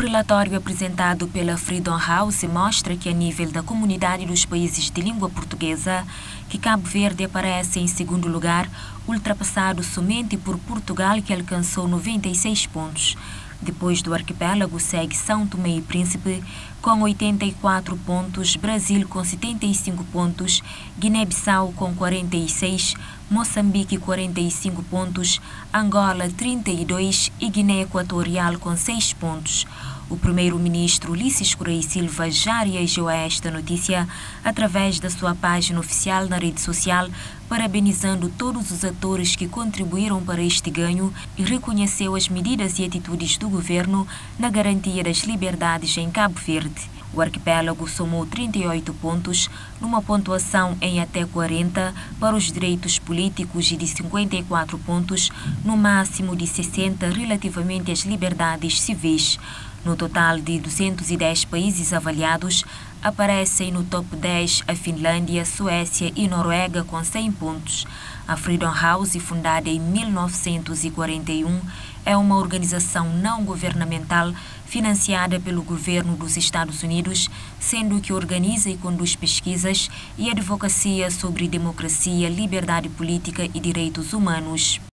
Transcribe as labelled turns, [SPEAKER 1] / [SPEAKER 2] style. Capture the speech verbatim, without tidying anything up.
[SPEAKER 1] relatório apresentado pela Freedom House mostra que, a nível da comunidade dos países de língua portuguesa, que Cabo Verde aparece em segundo lugar, ultrapassado somente por Portugal, que alcançou noventa e seis pontos. Depois do arquipélago segue São Tomé e Príncipe com oitenta e quatro pontos, Brasil com setenta e cinco pontos, Guiné-Bissau com quarenta e seis, Moçambique quarenta e cinco pontos, Angola trinta e dois e Guiné Equatorial com seis pontos. O primeiro-ministro Ulisses Correia Silva já reagiu a esta notícia através da sua página oficial na rede social, parabenizando todos os atores que contribuíram para este ganho e reconheceu as medidas e atitudes do governo na garantia das liberdades em Cabo Verde. O arquipélago somou trinta e oito pontos, numa pontuação em até quarenta para os direitos políticos e de cinquenta e quatro pontos, no máximo de sessenta relativamente às liberdades civis. No total de duzentos e dez países avaliados, aparecem no top dez a Finlândia, Suécia e Noruega com cem pontos. A Freedom House, fundada em mil novecentos e quarenta e um, é uma organização não governamental financiada pelo governo dos Estados Unidos, sendo que organiza e conduz pesquisas e advocacia sobre democracia, liberdade política e direitos humanos.